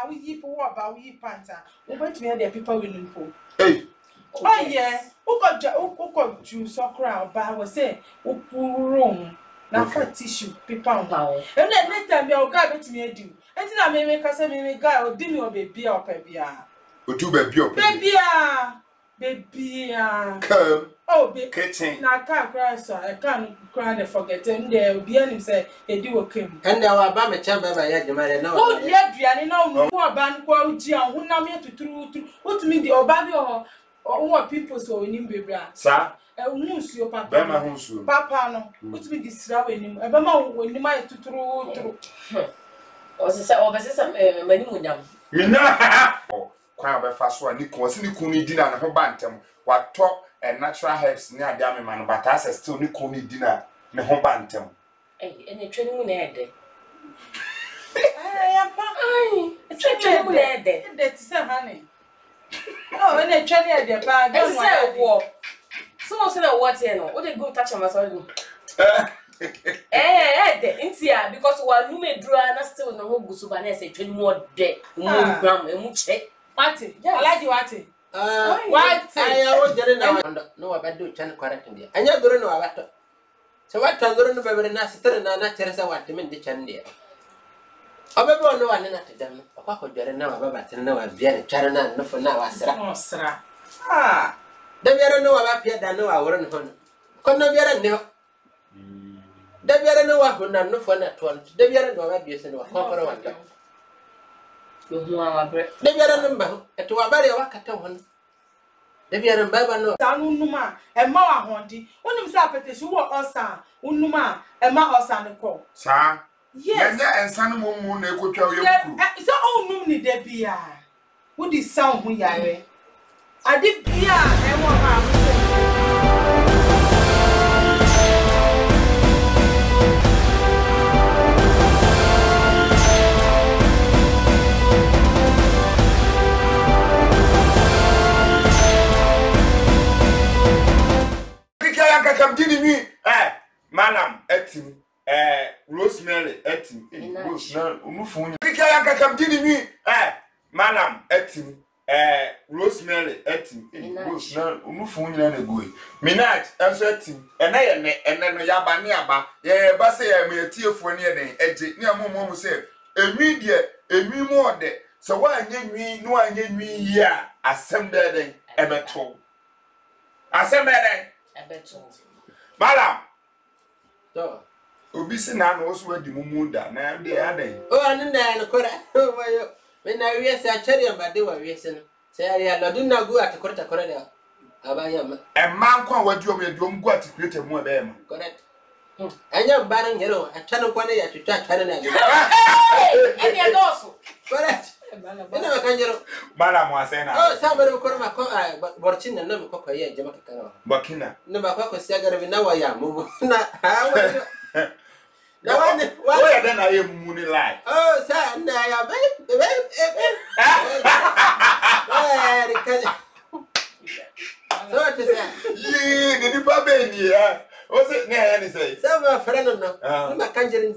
we yip or we panta. We went to the people in Limpo. Hey. Oh, yeah. Who got juice or crowd, but I was saying, who room. Now for tissue, paper, and then next time you'll go to me. And then I may make us a guy or dinner or baby or baby. But you baby or baby. Come. Oh, baby. Kitchen. Now I can't cry, so I can't cry and forget. And there will be any say, they do okay. And our Bama chamber by Yadimar. Oh, yeah, Diana, no more band quality, who now me to true. What mean the Obadi or what people so in baby? Sir. Who's your papa? Bema who's Papa, no. What's me this when him? Abama when you might to true. Or some many would them. You know, quite a fast one. Nicholas Nikuni dinner and her bantam. What talk and natural herbs near Diamond, but as still Nikuni dinner, the home bantam. Eh, and a training moon air day. I am training moon air day. That's a honey. Oh, and a training at the bar. Don't say a war. Someone said what you know. What they go touch on my soul. Intia because while you may draw and still no go subane say 20 more day. Gram e mu che. What? I like you what? What? I was getting no about do chan correct in there. And you don't know about it. So what I'm going to be very nice to not Teresa want to mean the chan there. I never know one at them. A quack of Jerry now about to know a very charana no for now. Ah. The very know about Pierre than no I wouldn't hon. Come no very no. The very know what would not know for that one. The very know about you and conquer one. The very number at our very wakata one. The very number no. Unuma, and Ma Honti, one of Sapete, you were Osa, Unuma, and Ma Osa and call. Sir? Yes, and San Moon, they could tell you. It's all noon, there be. What is sound we are? I did be and one. Come give me, Madam, etim, Rosemary, etim, Mufun. Come give me, Madam, etim, Rosemary, etim, Mufun and a boy. Minaj, answer etim, and then Yabaniaba, Bassy, I may a tear for near the edge, near Momo said, a media, a me more day. So why get me, no one get me here, assembled and a toll. Assembled. Madam, so Obisi na also the mumunda na dey adai. Oh, and then when I wear a cherry and my dear, we say, I do not go at the quarter corner. Abayam. A man can what you may do go to create a more them. Correct. And you're banning yellow, a channel one year to touch Helen. And you're also correct. Madam was saying, oh, somebody will call my car, but watching and never cook a year, Jamaica. Bakina. No, my cock was sagger now. I am moving. No, why then I am moony light. Oh, sir, I am. So it is that. Ye, the baby, yeah. Was it near any say? Some friend of no, my conjuring.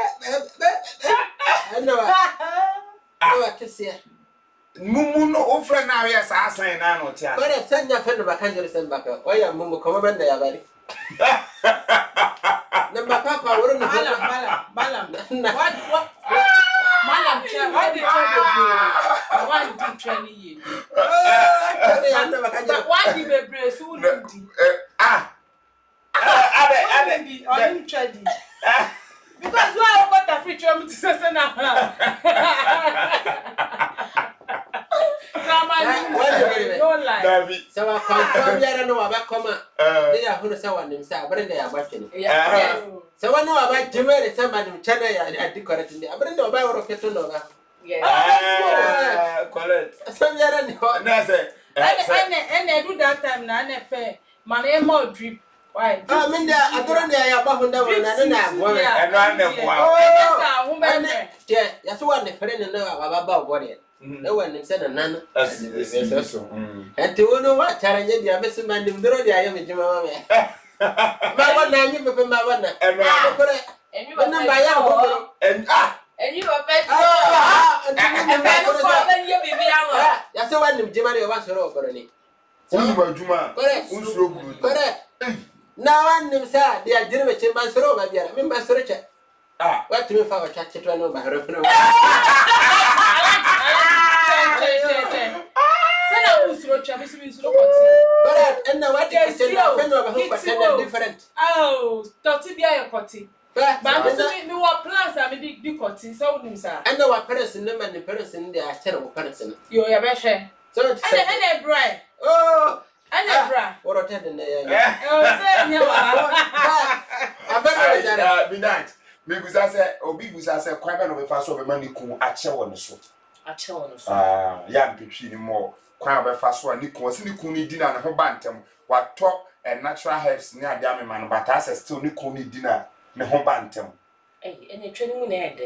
I know. What to say? Mumu no friend now, yes, I say now. But I send your friend of a conjuring back. Why am Mumu come over there, buddy? Number Papa wouldn't have Malam. What? Malam, why did you why did you train you? Why did you brace? Who did you? I didn't try it. Because why I got a free travel to say now. So I confirm I don't know about comma. They are who know someone himself, but they are watching. So I know about Jimmy and somebody in China and decorating the I don't know about rocket over. Yeah, correct. Some year and I do that time now, I pay my name more drip. Why? I mean, I don't know about that one. I don't know. And run them. Oh, that's one the friend know about what it. No one said a nun. And to know what challenge the Abyss man in the road, I am in Jimmy. My one, I knew before my one. And you were by and you were say one him Jimmy was a rope or any. Juma. Correct. Correct. Now one him said they are Jimmy Chimban's robe. I mean, Master Richard. Ah, what to me for a chat to know my reference? Correct. And now what is different? Oh, Toti be a cotty. But me what plans are me big cotton, so sir. I know what person them and the person they are terrible person. You are better. So and a bride. Oh, and a bra. What a tender. Be nice. Because I said, because I said, quite of a fast over money cool at show on the soul. At show on the Young people more. Quite of a fast one, Nick was in the Cooney dinner and her bantam. What talk and natural herbs near Diamond, but I said, still Nick dinner. The home bantam. Eh, and a training moon head.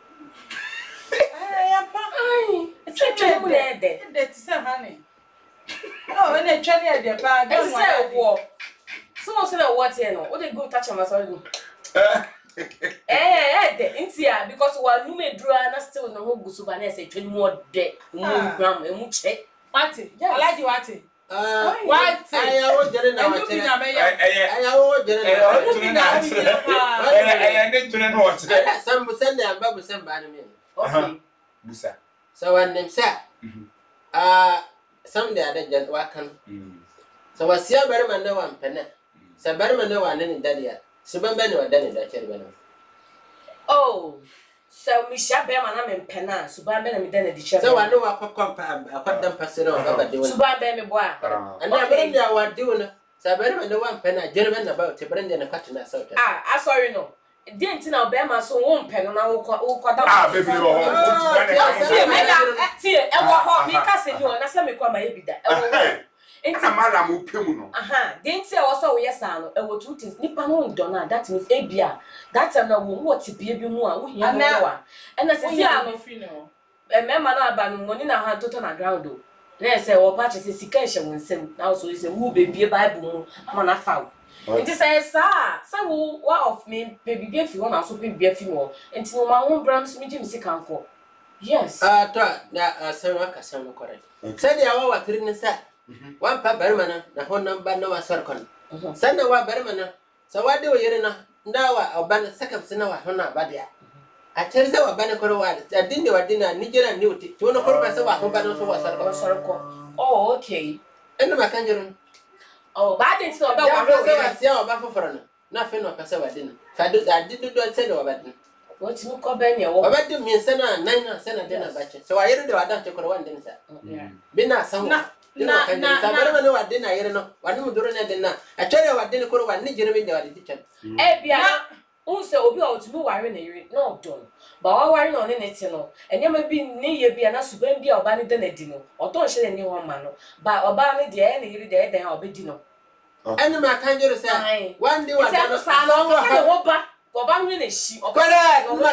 I a training moon head. That's a honey. Oh, and a training at the bag. That's a war. Someone said, what you know, what they go touch on my soul. Intia, because while you may draw and still no good subanes, a training more dead. Gram, and much. What? I like you, what? What? I always get it now. Some send their babu send by me. Okay. So when them say, some day I didn't work on. So I see a better man no one penny. So better man no one in daddy. So Ben or Danny that cherry. Oh, so Miss Shabam and I'm in Penna, so Ben and then the church. So I know I got them passing over doing so Ben and I bring their one doing. So better man no one penny, gentleman about to bring in a cutting us out. Ah, I sorry no. Didn't know Bema so won't pen on our baby. See, and what me cousin you and I said me come my baby. Madam Upemuno. Didn't say also yes, I will two things. Nippon Donna, that means Abia. That's a no what to be a bit more. We have no. And I said, yeah, I'm a free no. A man, I'm money now had to turn a ground. Let's say, or patches is situation when sent now, so it's a woo baby a Bible on a foul. It is a sir, some what of me, baby, if you want to be a few more, until my own brands meeting sick uncle. Yes. That Sarah correct. Said the hour couldn't say. One pa Bermana, the whole number no circle. Send a wa Bermana. So what do you know? Now or ban a second cinema, Hona Badia. I tell you what Banacor was. I didn't do a dinner, Niger knew it. You want to call myself a Hombano was circle. Oh, okay. And the Macanjaron. Oh, but I didn't know about Buffalo for nothing of Passover dinner. I didn't do a send over that. What's you call Benny? Or about to me, Senna, 9 cent dinner batch. So I didn't do a doctor for one dinner. Bina some. No, I know I didn't. I don't know. One would do it dinner. I tell you what didn't call one Niger in the kitchen. Eh, also, will be out to move iron, no, don't. But all iron on it, you know, and you may be near be an Asubendi or Banny Denedino, or don't share any one man, but or Banny the any day, then I'll be dinner. And my can't say, one day was a or Banny is she, or correct, or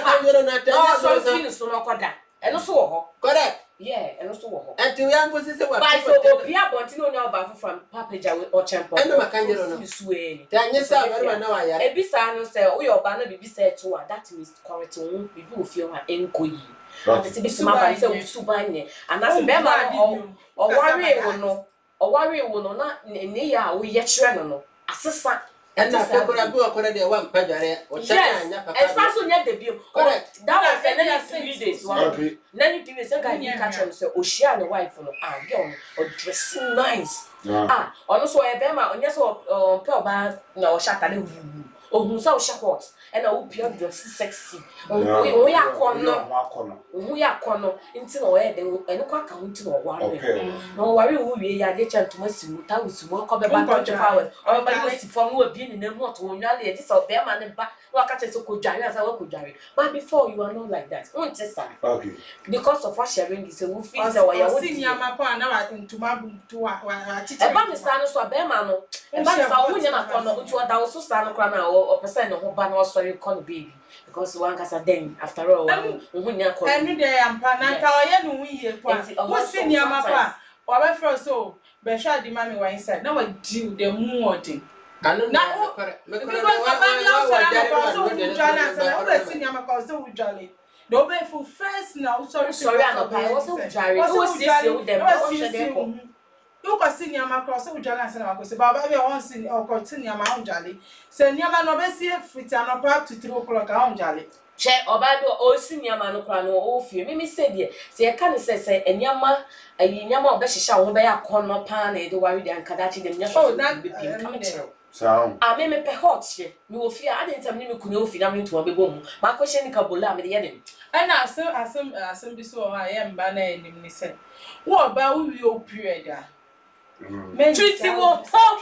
not, and also correct. Yeah, and also and to young was this what I saw Pia Bontino now about from Papaja or Champo. And my kind of sway. Then yes, I know I am. A bisano say, oh, your banner be said to her. That means correct to people feel her enquiry. And it's a bit smart, so Subani, and that's a better or worry will not near we yet shreno. Assassin. And I feel I go according to one pedal or yes, also near the bill. Correct. That was another 3 days. Okay. Then you give a guy you catch him, so Ocean the wife from girl or dressing nice. Also a bema on yes or Pelba no shatter or who saw shot and I hope you're dressing sexy. We are corner. We are corner into no head and quack into no one. No worry, we are the chance to miss you. That was walk up about 20 hours. Or by the from who have been in the motor when you are this or bear man and back. No, catch it so could Jerry as I could Jerry. But before you are not like that. Okay. Because of what sharing is a who feels away. I was senior my point now into my boom to a teacher. A band is a bear man. And that is how we never come to what I was so sad or percent of ban or sorry, call baby. Because one has a den after all. Every day I'm Panaka, I know we what's senior my pa or I first so. Besha the mommy were inside. Now I do the more thing. I don't know. Because the do be for first now sorry and pay was ujare o sisi o dem o shede ko you ko si niama cross o ujare ansa na ko se baba be on si o ko ti niama on jale se niama no be si fiti anopa to 3 o'clock on jale che obado o si niama no kra no o fie me se de se e ka ne se niama ayi niama o be hihya wo be yakono pa na e de wari de ankadachi dem nya so that be pim come chero so me pe hot she me wo fie ade ntam ni me kunya o fie na me nto be bom ma ko she ni kabola me de yedem ana asem bi so ha ye mba na enim ni se wo ba wo wi o period a men treat wo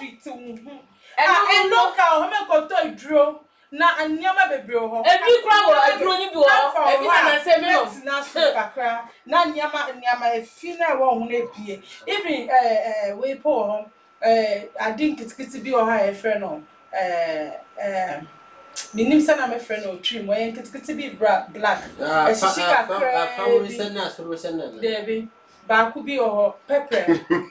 and local ho me ko to idro na anyama bebre ho every crowd wo idro ni bi wo every na say me no na so kakra na anyama e fi na wo ho na pie even we po ho adin kitikiti bi o ha e frɛ no minim sana me friend o trim when kitikiti bi black e shika kra Debbie ba ku bi o pepper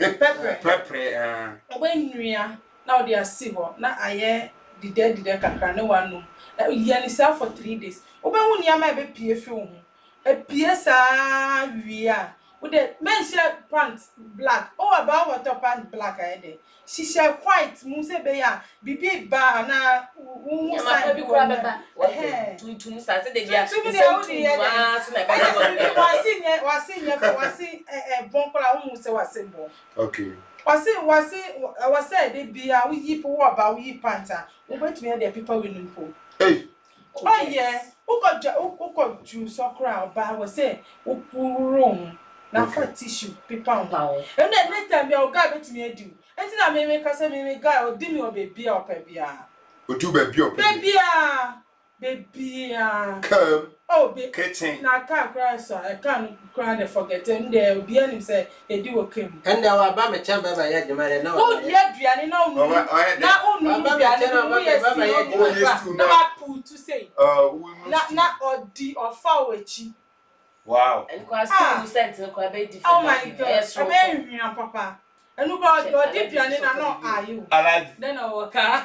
obenua na o dia si ho na aye dide kakra ne wanu ya ni sa for 3 days obenhu niam e be pie fi wo e pie sa wia wo de mention pants black about water pants black aye she share white mu se be ya bibi ba na wu sa bi kwa beba tun sa se de dia so na ba wasi bon kola wu se wasi bon okay wasi de bia wu yi po wa ba wu yi panta wo betumi de people we numpo hey oh yeah uko ju sokra ba wasi upurun na for tissue paper on and then later me o ga betumi adu enti na me kasa me guy o di mi o baby o pa bia o tu baby o pa baby come oh be kitchen na ka cry so I can't cry and forget and there obi anim say e di wo kem and wa ba me chan baba ya jumare na o di aduane na onu na onu aduane baba ya jumare na ba put to say na odi ofa wechi wow and kwasi you sent no kwa be different oh my god I be hwian papa enu go odi aduane na no ayu alaji then o waka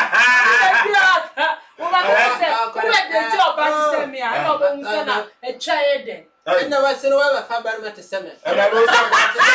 the job I say me I know go say na e try den and na wasiro wa fa bar mate seme e ba bo sa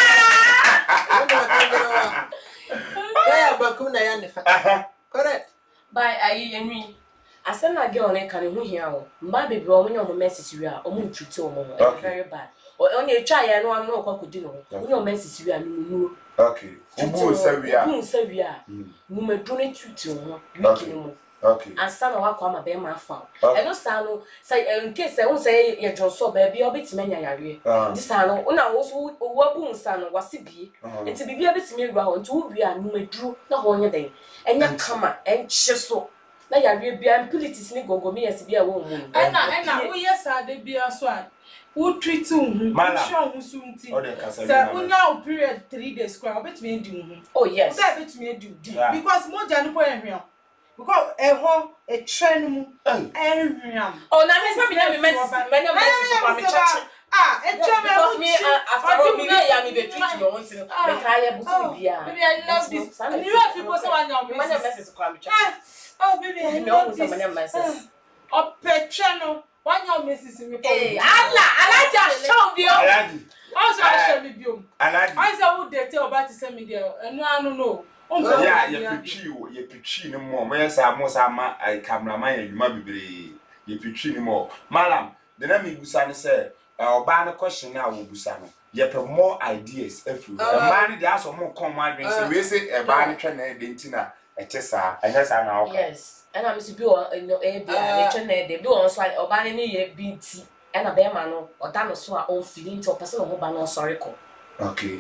ya bakum na ya ne fa correct by ayi yenwi asena ge one kan hu hia o mba bebre o munye o message wi a o mu treat o mo very bad onye try ya no am no kwa kodi no munye o message wi a no okay ubu sa wi a mu medu ne treat o wiki no okay asana wa kwa ma be ma fa eno sa no say in case won say ye joso ba bia obetime nya yare this ano una wo so wo bu nsa no wase bie enti bibia betime wi a ho nti wo wi a no meduru na ho nye den enya kama enche so na yare bia impurities ni gogomi yes bia wo mu ena wo yes ade bia so a wo treat hu show hu sunti say unya period 3 days kwa obetime di hu oh yes that betime di because moja no po ehwe because a train mu oh na me say me message kwa me church a train me after all me ya me be treat you once me kai busu bia baby I love this and you have people say one now message kwa me church oh baby I love this o petreno one now message me eh ala show bio alaji also show me bio alaji I say who dey tell about to send me there eno no yeah ye pitchi ni mo yes mo sa ma cameraman ya yuma bibire ye pitchi ni mo malam de na me busa ni say oba na question na wo busa no ye pe more ideas every man dey aso mo come adwen say we say e ba ni twa na de ntina e chesa enya sa na okay yes and am si bi o no e bia twa na de bi on so oba ni ye binti e na be ma no oda no so a on feeling to person no ba no sorry ko okay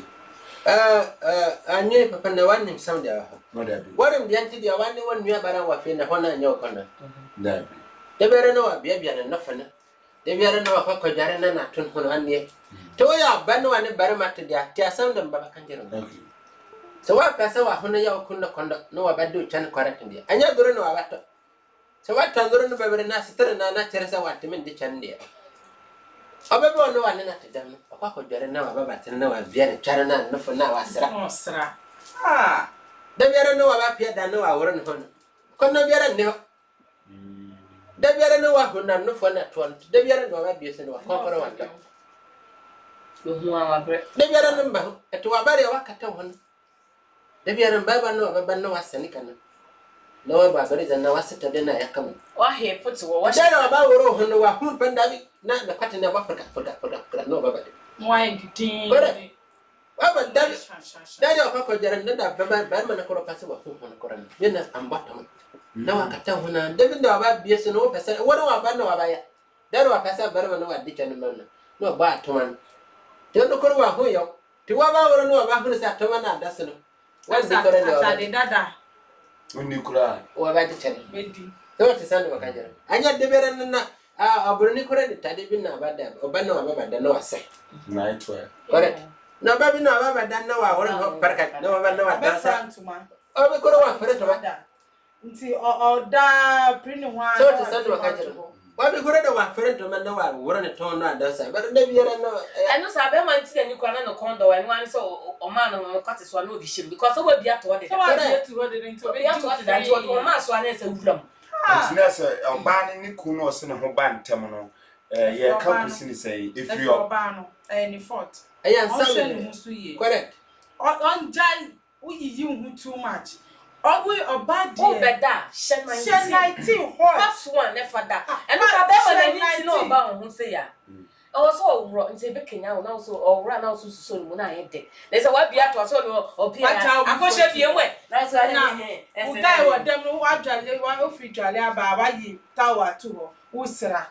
anye papa na wan nim sam dia no da bi warim dia nti dia wan ni wan nua bara wa fe na hona anya okona da bi de bere no wa bia na no fa na de bere no wa kwa jare na na tun hono anye to ya ban wa ni bare mat dia ti asam dem baba kan jero okay so wa pesa wa hono ya okunna kondo no wa baddo chan correct dia anya doro no wa bato so wa tandoro no bere na sitere na chere sa wa timin di chan dia abebe no wa ni na tedam akwa ko jare na wa baba tin na wa bia ni chare na no fa na wa sra de biara no wa ba pia da no wa woro no hono kono biara ne ho Debiara no wa hona no for na to debiara no wa biese no wa kokoro wa ta debiara no mba eto wa bare wa kata hon debiara mbaba no baba no wa sani kana no wa bare zanna wa sita de na yakam wa he put wa dere wa ba woro hon wa hu panda bi na kwate na wa paka no baba de why did baba dere wa ko jere nda baba ba ma na ko pase wa hu hon ko ran yana ambata na wakata hona David no ba biese no pesa wona wa ba no wa ba ya dare wa pesa bare no wa dicha no no ba toman te no ko wa ho yo te wa ba woro no wa ba hu sa toman na das no wa di ko no ata de dada onni kura wa ba dicha no bedi to te san wa kanjara anya de bere na aburu ni ko ni tade bi na ba da o ba no wa ba da no wa se night wear correct na ba bi no wa ba da no wa woro no parka no ba no wa da sa o be ko wa fere to ba nti oda prinu hwa so te san wa kanjara wa bi gure da wa fere to man na wa woro ne ton na da sa but da biara no eno sa be man ti ni kwa na no kondo wa ni wan so o man no kwate so na obi shim because we bi ato de so wa bi ato de nti obi ato de da nti o man so na ese wuram nti na se oba ni ku no se ne ho ba ntem no ye ka kusi ni say if you oba no ni fort ayan sam correct on jai uyi hu too much Owe obadi o beda shen 19 hot that's one never that and no ka be when ni no oba ho say ya also ro nti be kenya na so owra na so so mu na ye de they say wa bia to so no opia akoshe bie we na so na udai wo dem no wa dwale wa ofri dwale aba aba yi tawa to ho usra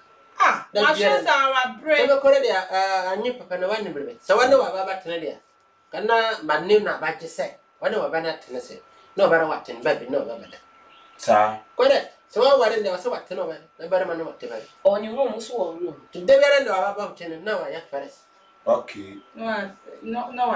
ma shesa wa break be kore dia anyi papa na wani brebe so wani wa baba tene dia kana manim na ba jese wani wa bana tene se no bara watin baby no baba da sa correct so wa ware ne waso watin no ba na bara man watin ba oni room so o room to de bere no baba tene na wa ya fares okay no no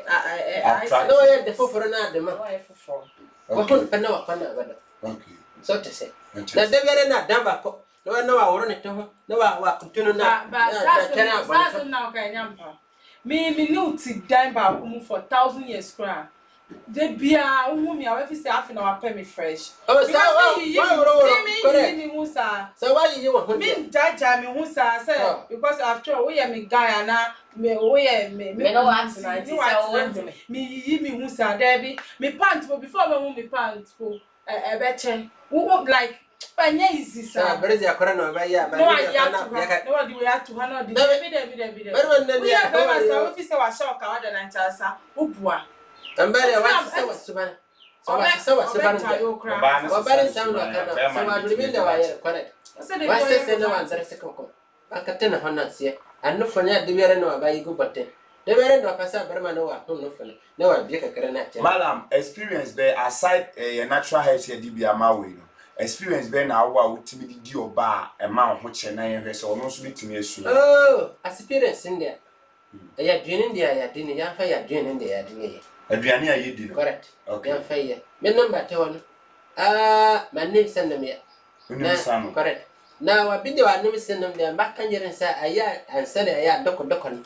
ya de foforo na de ma wa foforo wa kon pa na wa pa na ba da okay so te se na de bere na damba ko no na wa woro ne to no wa kutuno na sa na ka nyampa me ni uti dan ba ko mu for 1000 years cry de bia uhumi a we fi say afina wa pay me fresh oh so correct me musa so why you want me jaja me musa say because after all we am guy na me me no want na ti say me yi me musa there be me pant before me pant ko beche wo like panya easy sa berezi akora no ba ya ba no ya no we have to no the be we ya ba sa we fi say wa shock wa da na ntasa ubua ambare wa subana so wa subana obare sound akana so wa liminda wa ya correct wa se no wa zare se ko akatena honna se anno fanya de bere no ba yigo botte de bere no pasa berma no wa no fanya no wa bi kakere na cha madam experience be aside your natural health here di ama we no experience be na awa utimi di oba e ma ho che na ye hwese ono so bitimi asu oh experience ndia ya dwene ndia ya dine ya fa ya dwene ndia ya dine aduane a yedi no correct okay ya fa ya me number te wono my name sendem ya na correct na wa bidi wa name sendem dia mbaka njirin sa aya ansale aya doko no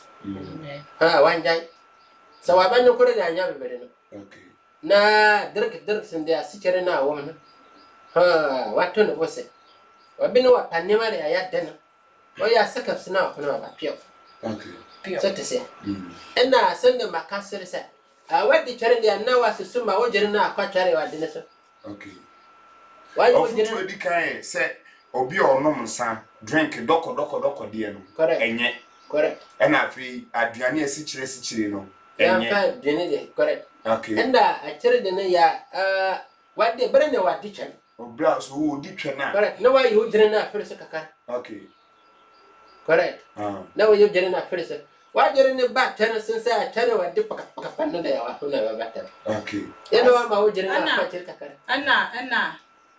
wanjai so wa banyo kore da anya bebere no okay na dirk sendia sikere na wo no wato no bose wa bini wa panema da aya dena o ya saka sina ko na ba pio okay so te se ena sendem makasere sa wadi chare dia na wa susuma wo jere na akwa chare wa dine so okay why you jere di kan se obi onom nsa drink doko die no enye correct ena fi aduane esi chire no enye ya fa dine de correct okay enda a chare de ne ya wadi bere ne wadi chare obla so wo di twa na correct no wa you jere na fere se kakar okay correct no wa you jere na fere se wa jere ne ba tana sun sa tana wadi paka panno da yawa kuna ba ta okay yana wa ma wo jere na fa chire kakar ana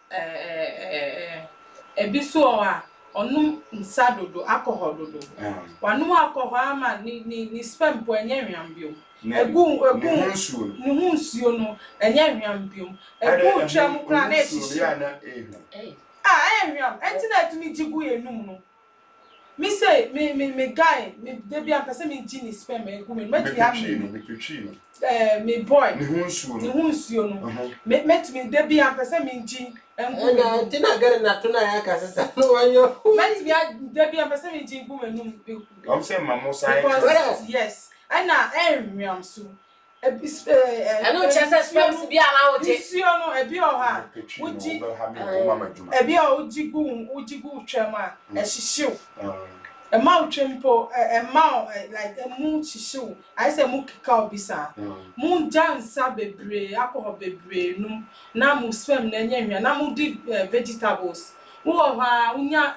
ebiso a onum nsa dodo alcohol dodo wanu alcohol ama ni spam po enye hwambio egu nsuo no enye hwambio egu twam kra na ehihie hwam entina tumi jigu enum no Me say me guy me debi am person me gini sperm e gu me met me have me boy ni hunsuo no met me debi am person me gini na tina gare na tuna ya ka sasa no wanyo met me debi am person me gini gu me num I'm saying mama science yes ana enwiam so I know chesa sperm bi ala o je nsuo no ebi o ha uji ebi o ujigu twema e hihyew ma utwempo ma like mu hihyew I say mu kika obisa mu jansa bebre alcohol bebre num na mu sperm na enyanwa na mu di vegetables wo ha unya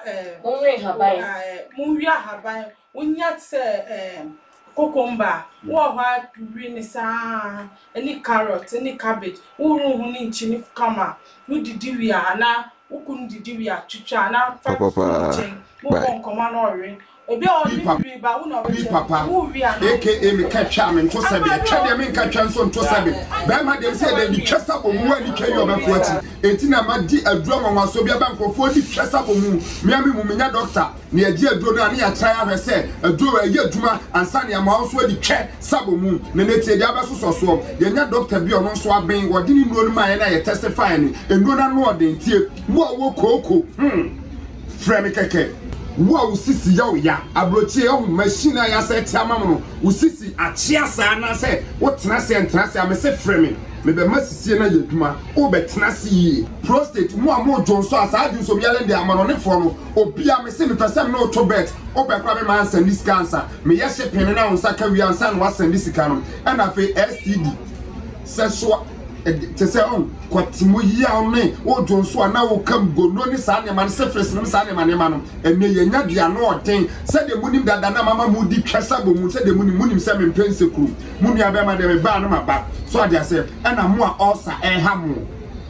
mu wi haban unya se cucumber wo ha green sa any carrot any cabbage wo ru hu ni nchini kama wo didi wi ana wo kun didi wi atwitwa na fa wo kon koma na ore ebi o ni ba wo na wo wi ana aka me catcha me to sabe twede me catcha nso to sabe ba ma dem say dem twesa bomu ani twa yo befo ati enti na ma di aduro nwa so bia ba nkofo di twesa bomu me ami mu menya doctor ne agi aduro na ne ya try ahwe say aduro ayi aduma ansa ne ama so di twa sabomu ne ne tie dia ba so so ye nya doctor bi ono so aben wodi ni nuro ma ye na ye testify ni enuro na no ode ntie wo koko frame keke wo usisi ya oya abrochie o machine ya set amam no usisi achia sa na se wo tena se entra se am se frame me be masisi na yeduma o be tena se yi prostate mo amo jonso asaju so biale de amano ne fo no obi am se me person no to bet o be kwa be man send this cancer me ye she pene na unsa ka wi ansa no send this canon and afi STD sexual te say on kwatimo yi awne o jonso ana wo kam gono ni sa ne man se fresh no sa ne man no enne ye nya dua no oden se de munim dada na mama mu di twesa bo mu se de munim se me pense kru mu nua be ma de me ba no maba so ade say ana mo a osa hamu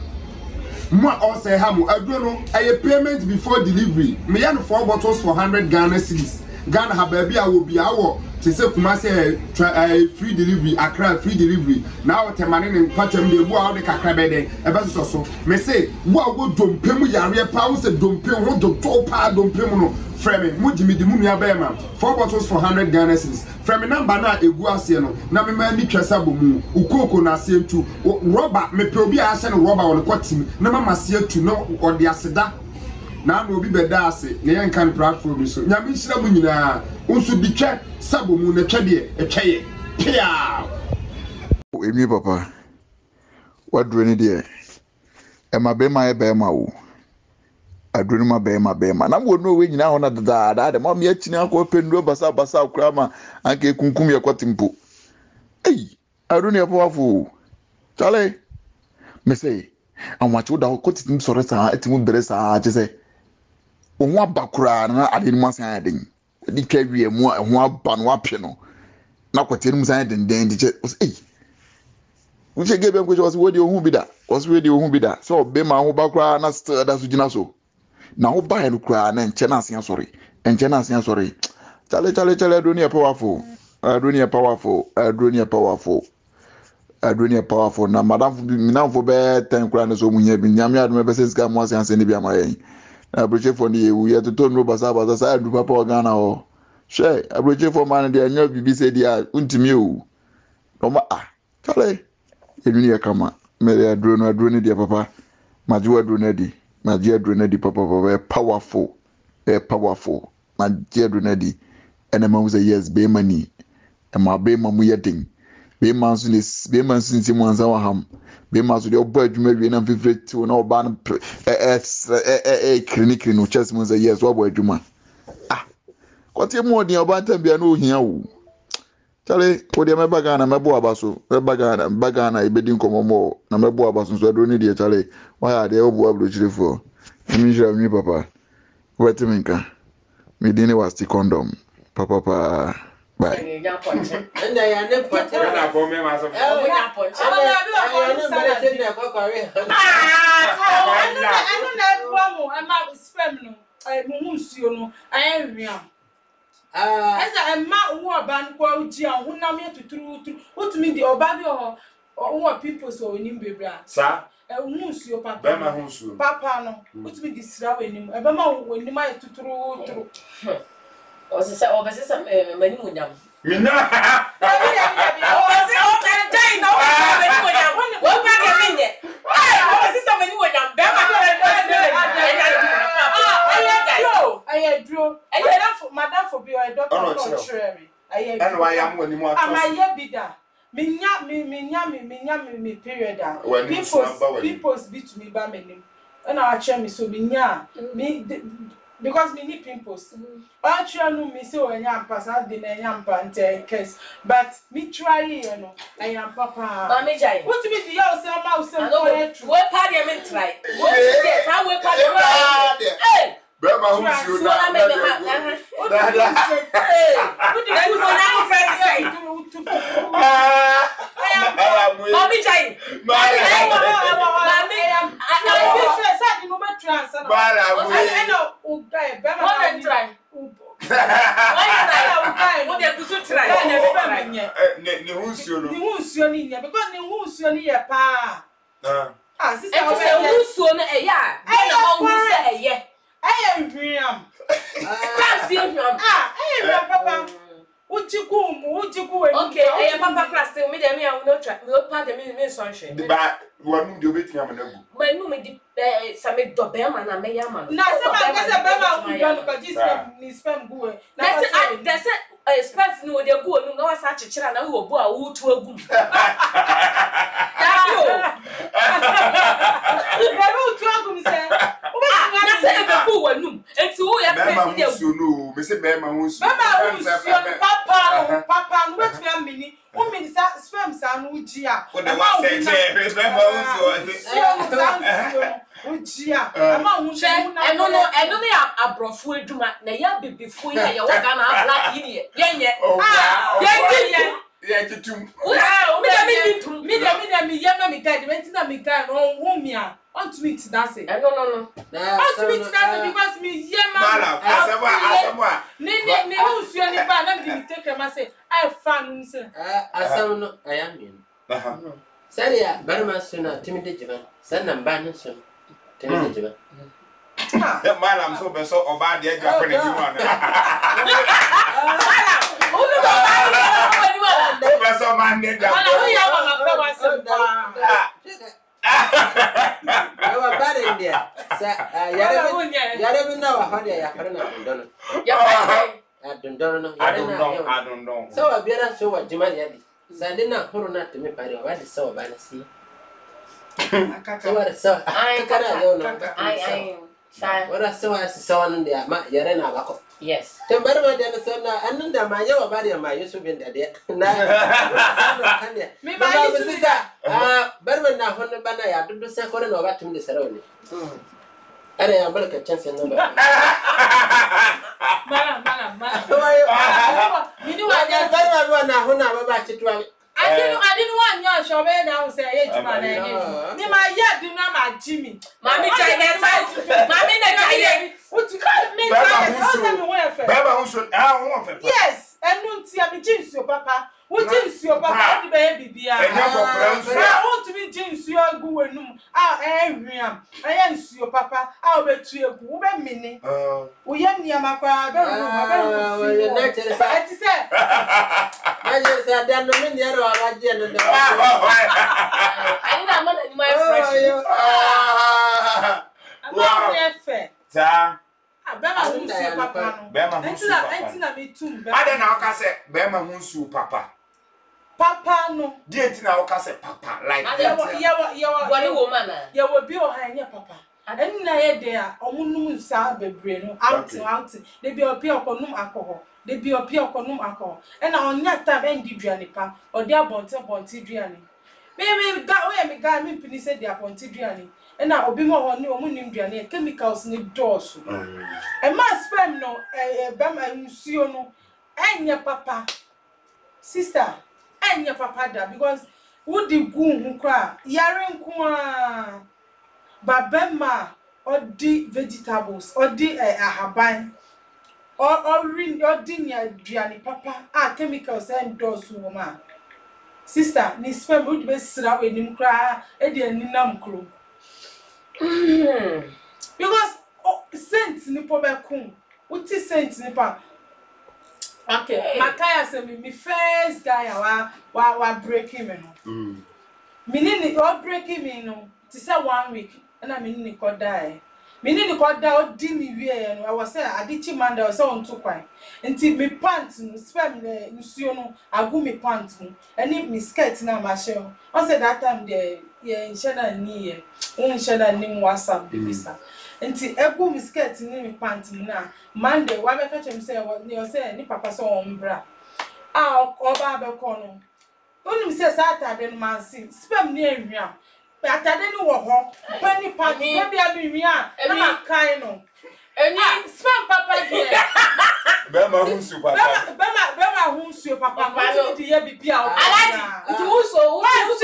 aduro no aye payment before delivery me ya no 4 bottles for 100 Ghana cedis Ghana ha ba bia wo bia wo te se kuma se free delivery Accra free delivery now te mane ne patam de bu a wo de kakra be de e ba so me say wo dompem yare pa wo se dompem ho do to pa dompem no frame mu jimi di mu nua be ma 4 bottles for 100 Ghana cedis frame number na egu ase no na me ma ni twesa bomu ukoko na ase ntu rubber me pe obi a ase no rubber wo ne kwatim na mama se atu no ode aseda na no obi beda ase ne yan kan platform so nyame nhira mu nyina unsu di twa sabo mu na twa de etwaye pia emi papa wadro ni de e ma be ma wo adro ma be ma na mo no we nyina ho na dada de ma me akini akọ pendu basa akura ma anka ekunkum ye kwatimpo adro ni apawafo chale me say anwachi da ko titim sore sa etimu bere sa je onwa abakura na adeni masan aden di twawie mu ho aba no apye no na kwateni mu san den di che uche gebe nko was wodi ohun bida so be ma ho bakura na still da so gina so na ho ba no kura na enche na asen sore chale adoni powerful na madam minamfo be 10 kura na so munya bi nyame adom be sense ka mo asen ni bi amayen abroche for ni ewu ye to no basa sa adu papa Ghana ho she abroche for man de anya bibi se dia untimi o no ma chale eduni ya kama mere adro ni dia papa maji adro na di papa powerful maji adro na di ene ma say yes be mani e ma be mamu yedin be man since mu anza wa ham be man so de obo adwuma wie na favorite na oba no clinic no chest mu say yes obo adwuma kwati mu odi oba tambia na ohia wo chale odi meba Ghana mebo abaso meba Ghana ibedi nkomomo na mebo abaso so adro ni de chale wa ya de obo abrochirefo emi jira mi papa wetin minka me dini was the condom papa bye. And I am not put na for me ma so esa emma wo ban kwa uji an hunam ye tuturu utumi di oba bi o people so onim bebra sa hunsuo papa be ma hunsuo papa no utumi di sira wenim e be ma wenim ay tuturu Osisa obesisa mani munyam. Mina. Obesisa otanjai na mani munyam. Wo pa ke minye. Obesisa mani munyam. Be ma madam for be a doctor contrary. And why am when you want am I bida. Minya period. People's beat me by me. And I cheer me so minya me because me need pimples. I try no me so when I'm pass out the name and case. But me try I am papa. Mammy Jai. What to be the house and mouse and what parliament try? Yes, I will parliament. Hey! Bema who's you now? Mommy Jai. Papa. Would you go? Okay, I am Papa class. Me, I will not try. We'll part the minute sunshine. But one do it. My no, me some dobem and a mayaman. Now, some I guess but this fam go. That's it. I expect no, they're going no such a child who will go to a good. Papa, what's your mini? Women sperm sound Ujia. What the Ujia. I know they are a brothel to my Naya before you are black idiot. Yeah. Yeah, to me, on to meet that's it. No. On to meet that's because me, take him. I say, I found sir. I am in. Saria, Barma sooner, timid Jivan, send them banners soon. Timid Jivan. Madam, so bad, the edge of I don't know. So I better show what Jimmy had. So I did not hold on to me by the way, so by the sea. What I saw as a son in the Yarena Bako. Yes. The better than the son, and then my young body and my used to be there. Better now, when the banner, I do the second over to the ceremony. And I am a chance and number. Madam. You know, I got one now when I'm about to try. I didn't want your show now say it man. Ni my yard do not my Jimmy. Mommy China Mommy what you call me? Yes, and don't see me jeans your papa. What jeans your papa baby? I want to be jeans your good num. I am your papa. I'll bet you a good minute. We am near my father. I just said, I don't know my fresh. Bema who's papa. Bema who's papa. I don't know, Bema who's papa. Papa no. Didn't know, papa. Like, one woman. You will be behind your papa. And then I there, Omunum Sabe brain, out, they be a pure conum alcohol. They be a pure conum alcohol. And on that time, and Dibrianipa, or their Bonti. Maybe that way, me guy, me penny said they are Pontidiani. And now, be more new Munim chemicals need doors. And my sperm no, Bama Musiono, and your papa, sister, and your papa, because would the goon who cry, Yaren Kwa Babema, or the vegetables, or the Ahaban, or ring your dinner, Driani papa, chemicals and doors, woman. Sister, ni sperm would be slap when you cry, and Ninam crew. Because saints nipo be kun. What is saints nipa? Okay, Makaya say me first guy wa breaking me no. Me ni o breaking me no. Ti say 1 week na me ni ko die. Me ni ko die o di mi wie no. I was say adichi man there say on to kwan. Nti me pants no spam na nsuo no agu me pants no. Ani me skirt na ma share. I say that time there ye nshana ni ye. Nshana ni WhatsApp bibisa. Nti egu me skirt ni me pants na Monday wa be catch him say you say ni papa so ombra oba be ko no onim say Saturday no man see spam ni enwia Saturday no wo ho pani pants be bia me nwia na makan no eni spam papa dey be ma hunsu papa be ma hunsu papa no di ye bibia o alaji nti hunsu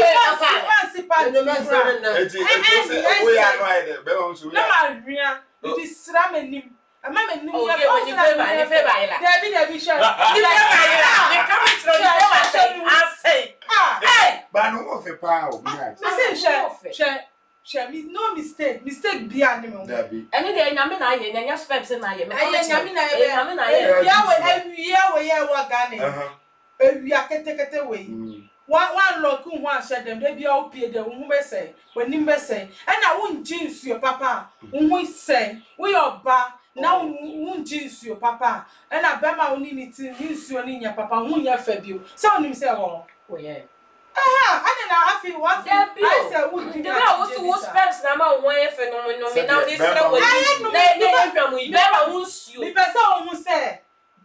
papa no me say na o ya no ai de be ma hunsu na ma nwia di sra manim ama me nim ya ni favor ila Debbie sure ni favor ila me come through ni favor I say hey ba no wo fe pa o mi ati me say she no mistake be animal Debbie eni de nyame na ye nyanya steps na ye me nyame na ye ya we wa gane ewia kete we one lock who wan share them they be all pay them who be say when him be say and na won jeans your papa who say we your ba now won jeans your papa and na be ma oni ni tin nsuo ni nya papa who nya fa bio say onim say wo yeah and na afi what I say who the way wo specs na ma won ye phenomenon me now this na we na we be ma nsuo me person who say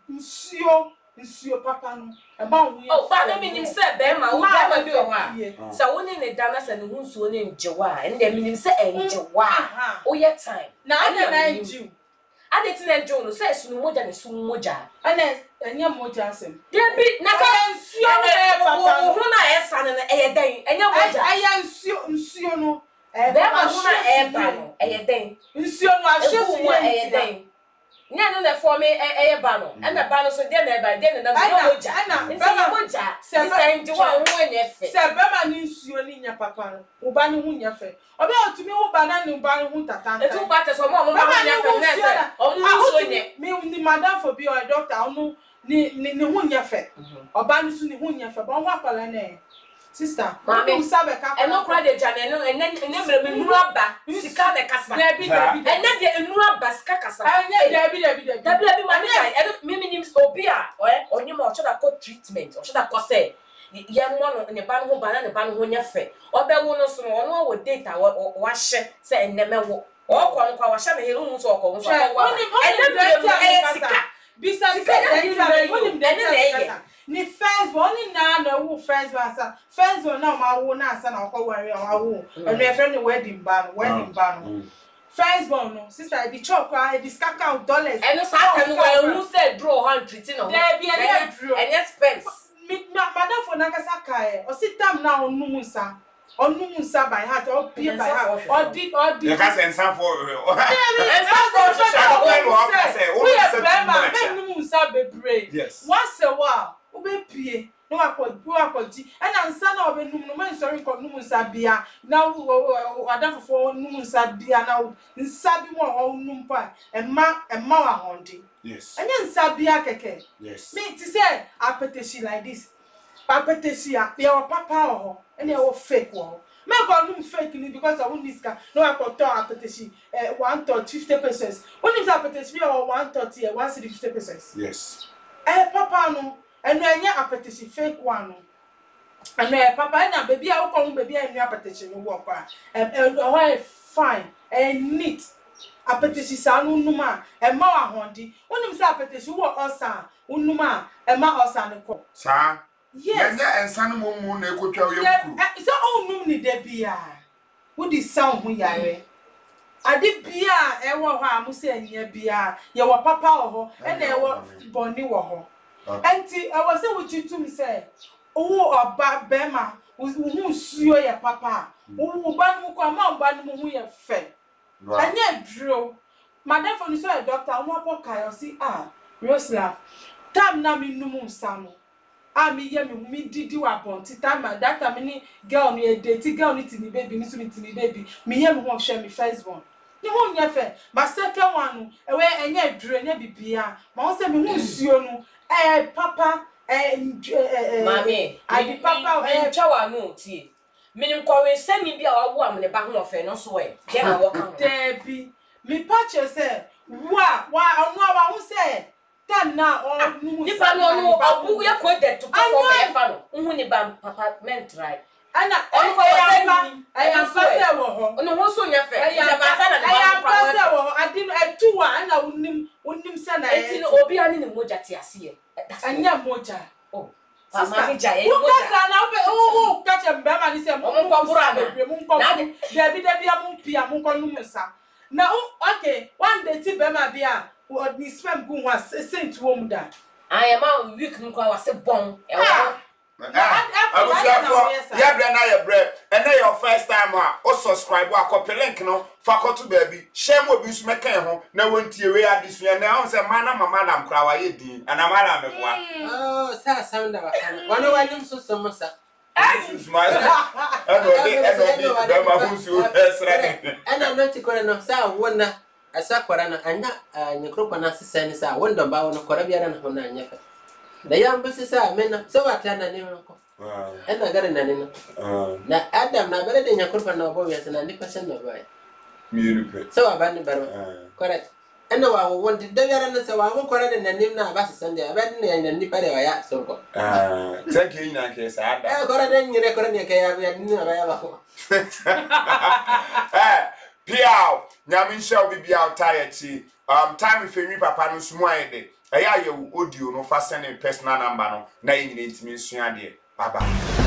nsuo papa no e ba won oh ba na minim say be ma wo be ma bi o ha say woni ne dana say ne nsuo ne njewa and dem minim say enjewa o ye time na na nju ade ti na nju no say sunu moja ne sunu moja ana enya moja asem dem bi na say nsuo no hu na e sa ne e ye den enya moja aya nsuo no be ma hu na e ba no e ye den nsuo no ahye fu e ye den nya no na for me e ba no e na ba no so de na ba de na moja ana be moja se njewa hu enye fe se be ma ni nsuo ni nya papa no wo ba ni hu nya fe obi otumi wo ba na ni ba ni hu tata e tu ba te so mo ba nya fe na se o mu nsuo nye me ni madam for be or doctor onu ni hu nya fe oba ni su ni hu nya fe ba wo akwala na sister mama sabe ka e no kra de jane no enne mre me nuru aba sika de kasa Debbie enne de nuru aba sika kasa anya Debbie mama e me nim obi a onye ma o choda ko treatment o choda ko say ye mo no ne ba no ho ba na ne ba no ho nya fe obe wo no so no ono wo data wa hye say enne me wo o ko no kwa wa hye me he hu so ko so ko wa enne me sika bisa ni first one na wo first one na ma wo na asa na ko wari o wo enu e friend wedding ban first one no sister the chop e the skaka dollars enu sa kan we who say draw 100 no there be any draw any expense madam for na kasa kai o sitam na onum nsa by heart or pay by heart or did you can send some for yes once a while obe pie no akodi and nsa na obe num no man sorry ko num nsa bia na adafofo num nsa bia na nsa bi mo num pa emma wa honde yes anya nsa bia keke yes me ti say apetition like this apetition ya papa o and you fake one. Me go num fake ni because I won this car. No I got apetition 130 pesos. When is apetition or 130 150 pesos? Yes. Papa no and no anya apetition fake one no. And papa na baby I come baby I apetition no work pa. Fine and neat. Apetition sa no numa e ma wa hondi. Wonim say apetition wo osa unuma e ma osa ne ko. Sa yes. And son moon na ekotwa we so onum ni da bia. Wo di sound hu yare. Ade bia e wo ho amu se anya bia. Ye wo papa wo ho e na e wo boni wo ho. Enti I was say what you to me say. Oh oba bema hu suo ye papa. Wo ba nu ko ma ba nu hu ye fe. Anya dro. Madam for so a doctor won po kai o si Roadside. Tam na mi numu nsamo. Me ye me didi wa bon ti time that time ni girl ni date girl ni tini baby ni so ni tini baby me ye me ho hwe me first born ni ho nya fe ma second one no we enye dure nya bibia ma won se me hu suo no papa mami I papa chawa no tie minim kowe sani bia wawo am ne ba ho ofe no so e je ma wo kan debi mi pache se wa onu wa hu se tan na onu ni pa no obu ye ko de to perform e fa no hu ni ba papa men try ana onu ko sani I am pase wo ho onu ho so nya fe ya ba sa na ne ba pase wo adim etuwa ana unim se na eti no obi ani ne moja ti ase e anya moja mama mi jaye mo ka na o ka che mbe ma ni se mo ko bura mo ko debi am pia mo ko nu sa na okay one day ti be ma bia o ni spam gu wa sent wo mu da I am a week nko wa se bon e wa ya bre na ya bre and na your first time o subscribe wa copy link no fa ko to baby share mo bi su meka ho na wontie we adisu na on se mana mama na mkra wa ye din ana mara me boa oh sa sound wa kan wano wanim so so musa da ma hu su esra ana no ti kore no sa wona asa kwara na anya nyekropa na sesa ni sa wonda ba wono kwara biara na hona anya ka da yamba sesa mena so wata na ne ko ana gare na ne no na adam na bere de nyekropa na obo wiase na ndi person na boy mirupe so abani baro correct ana wa wonde da biara na sa wa ko kwara de na nim na ba sesa ndi abadi na ndi pare wa ya so ko thank you na ke sa ada kwara de nyire kwara ne ka ya ndi na ba ya ba ko Piao, Yamin shall be out tired. Time if you papa no smile de. Aya you audio no fasten in personal number no. Na in intimation ade. Bye bye.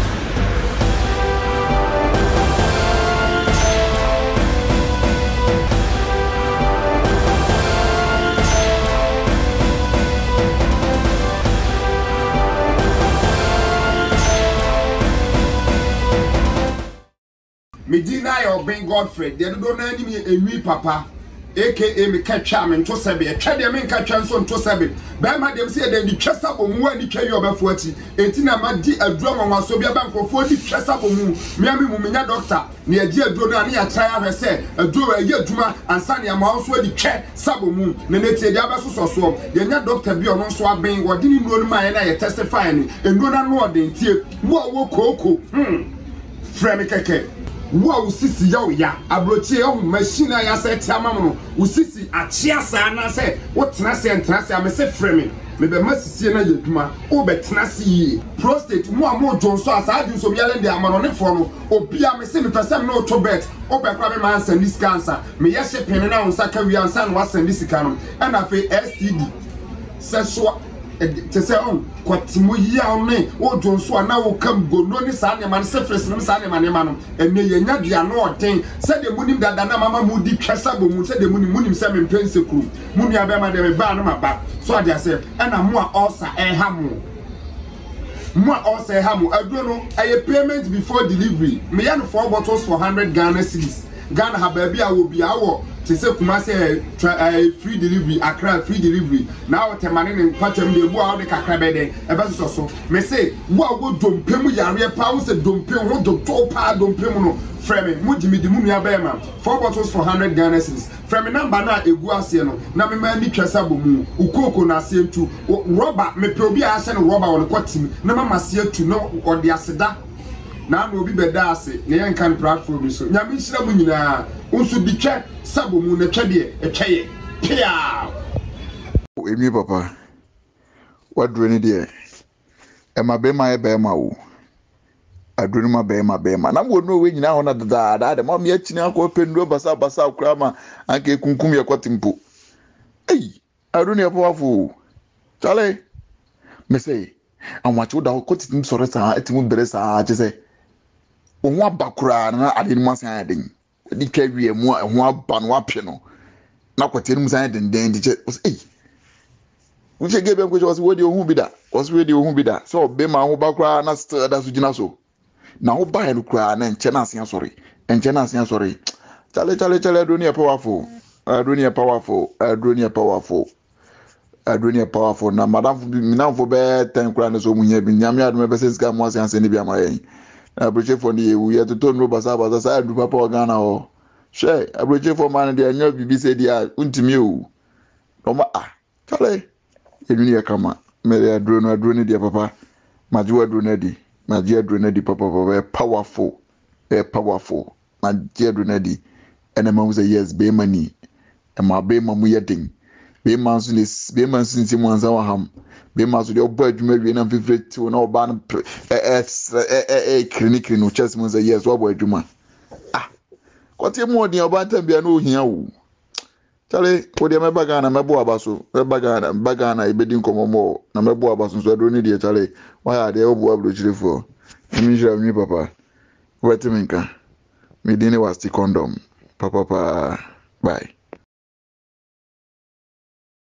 Medina your Ben Godfrey, they don't know any me papa, aka me catch am to sebe, try them in catch and so to sebe. Bama them say they the chest up on one, the carry over 40. 18 ma di a drum on so be a bank for 40 chest up on moon. Miami Mumina doctor, near dear Dona, near try her say, a drawer a year Juma and Sunny a mouse where the chair sabo moon. Nenete the Abasus or so. The young doctor be on swab being what didn't know my and I testifying and don't know the tear. What cocoa? Frame keke. Wa usisi ya uya abrochie o machine ya set amam no usisi achia sa na se wotena se entra se amese frame me be masisi na yeduma o betena se yi prostate mu amo jonso asadi so biale de amano ne fo no obi amese me person no to bet o be kwa me man send this cancer me ye she pene na unsa ka wi ansa no send this sika no and afi STD sexual te say on kwatimo yi ame o jonso na wo kam gono ni sa ne man se fresh no sa ne man no enne ye nya dua no oden se de munim dada na mama mu di twesa bo mu se de munim se me pense kru mu nua be ma de me ba no maba so ade say na mo a osa hamu aduro no a payment before delivery me ya no 4 bottles for 100 Ghana cedis Ghana ha ba bia wo bia wo te se kuma se free delivery Accra free delivery now te mane ne kwatem de bu a wo de kakra be de e ba so me say wo dompem yare pa wo se dompem ho doctor pa dompem no frame mu jimi di mu nua be ma 4 bottles for 100 Ghana cedis frame number na egu ase no na me ma ni twesa bo mu ukoko na ase ntu rubber me pe obi a se no rubber wo kwatim na mama se atu no ode aseda na no obi beda ase na yen kan platform so nyame nhira mu nyina unsu di twa sabo mu na twa de etwaye pia emi papa wadro ni de e ma be ma wo aduru ma be ma na mo no we nyina ho na dada de ma me akini akọ pendu basa akura ma anke kunkum ye kwatimpo aruni e powerful chale me say anwachi da ko titim sore sa etimu bere sa je onwa abakura na adeni masan aden di twawie mu ho aba no apye no na kwateni mu san den di che uche gebe nko was wodi ohun bida so be ma ho bakura na still da so gina so na ho ba no kura na enche na asen sore chale dunia powerful na madam mina fo be ten kura na so munye bi nyame adome be senska mo asen ni bi amayen na broche fo ni ewu ye to no basa sa du papa Ghana o Share abroche for man dey anyo bibi say dia untimi o. No ma chale. Enuni ya kama mere adro ne dia papa. Maji adro ne di. Maji adro ne di papa powerful. Powerful. Maji adro ne di. And man say yes be money. And my be mamu yeding. Be man since him once our ham. Be man so the boy adwuma wie na favorite to na oba no clinic no chest man say yes what boy adwuma. Kwati mu odi oba tambia na ohia wo. Chale ko de mebaga na mebo abaso. Mebaga na ibedi nkomomo na mebo abaso so adro ni de chale. Why de obo abro chirefo. Emi jira mi papa. Wetin minka. Me dini was the condom. Papa bye.